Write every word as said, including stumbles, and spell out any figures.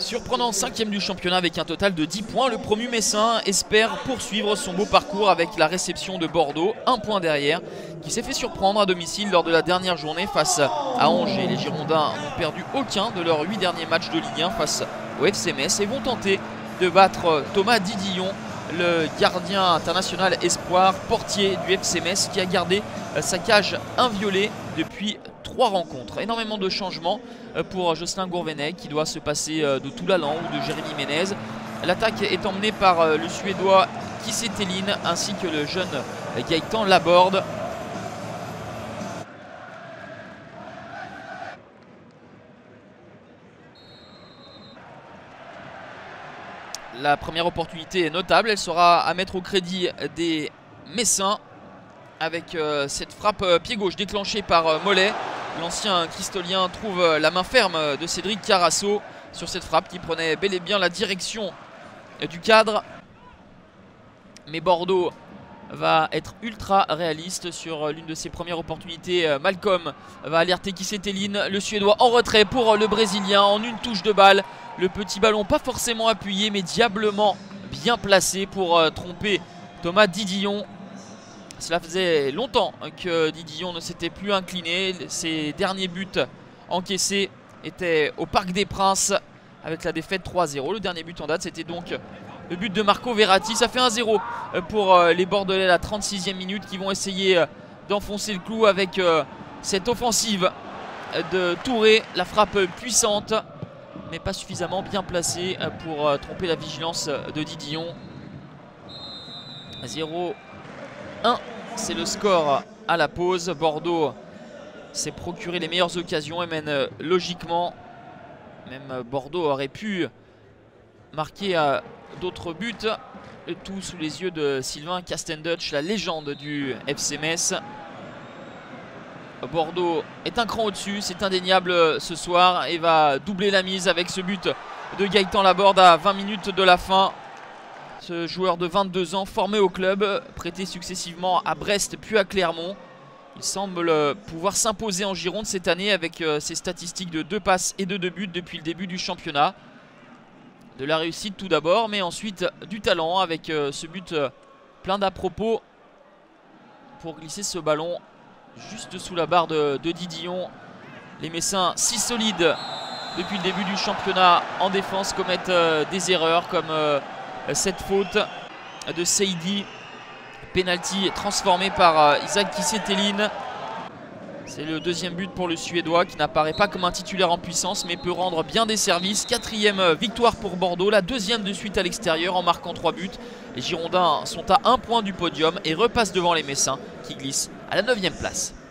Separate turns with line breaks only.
Surprenant cinquième du championnat avec un total de dix points, le promu messin espère poursuivre son beau parcours avec la réception de Bordeaux, un point derrière, qui s'est fait surprendre à domicile lors de la dernière journée face à Angers. Les Girondins n'ont perdu aucun de leurs huit derniers matchs de Ligue un face au F C Metz et vont tenter de battre Thomas Didillon, le gardien international espoir, portier du F C Metz, qui a gardé sa cage inviolée depuis trois rencontres. Énormément de changements pour Jocelyn Gourvenec qui doit se passer de Toulalan ou de Jérémy Ménez. L'attaque est emmenée par le Suédois Kiese Thelin ainsi que le jeune Gaëtan Laborde. La première opportunité est notable, elle sera à mettre au crédit des Messins avec euh, cette frappe euh, pied gauche déclenchée par euh, Mollet. L'ancien cristolien trouve euh, la main ferme de Cédric Carasso sur cette frappe qui prenait bel et bien la direction euh, du cadre. Mais Bordeaux va être ultra réaliste sur euh, l'une de ses premières opportunités. Euh, Malcolm va alerter Kiese Thelin, le Suédois en retrait pour euh, le Brésilien en une touche de balle. Le petit ballon pas forcément appuyé mais diablement bien placé pour euh, tromper Thomas Didillon. Cela faisait longtemps que Didillon ne s'était plus incliné. Ses derniers buts encaissés étaient au Parc des Princes avec la défaite trois zéro. Le dernier but en date, c'était donc le but de Marco Verratti. Ça fait un zéro pour les Bordelais à la trente-sixième minute qui vont essayer d'enfoncer le clou avec cette offensive de Touré. La frappe puissante mais pas suffisamment bien placée pour tromper la vigilance de Didillon. zéro un, c'est le score à la pause. Bordeaux s'est procuré les meilleures occasions et mène logiquement. Même Bordeaux aurait pu marquer euh, d'autres buts. Le tout sous les yeux de Sylvain Castendutch, la légende du F C Metz. Bordeaux est un cran au-dessus, c'est indéniable ce soir et va doubler la mise avec ce but de Gaëtan Laborde à vingt minutes de la fin. Ce joueur de vingt-deux ans formé au club, prêté successivement à Brest puis à Clermont. Il semble pouvoir s'imposer en Gironde cette année avec ses statistiques de deux passes et de deux buts depuis le début du championnat. De la réussite tout d'abord, mais ensuite du talent avec ce but plein d'à propos pour glisser ce ballon juste sous la barre de, de Didillon. Les Messins, si solides depuis le début du championnat en défense, commettent des erreurs comme cette faute de Seydi, penalty transformé par Isaac Kiese Thelin. C'est le deuxième but pour le Suédois qui n'apparaît pas comme un titulaire en puissance mais peut rendre bien des services. Quatrième victoire pour Bordeaux, la deuxième de suite à l'extérieur en marquant trois buts. Les Girondins sont à un point du podium et repassent devant les Messins qui glissent à la neuvième place.